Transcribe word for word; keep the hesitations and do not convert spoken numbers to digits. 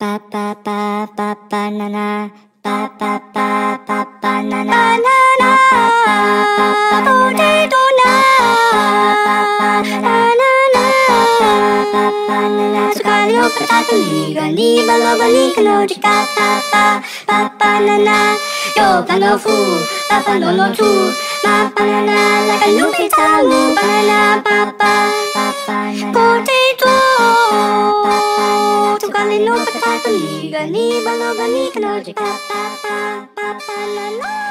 pa pa pa pa banana pa pa pa pa banana banana potato na banana banana Sukali o patata liga ni baloga ni kanojika pa pa pa banana Yo pano fu papa no no tu ma banana like a lupita mu banana pa pa pa banana potato Sukali no patata liga ni baloga ni kanojika pa pa pa banana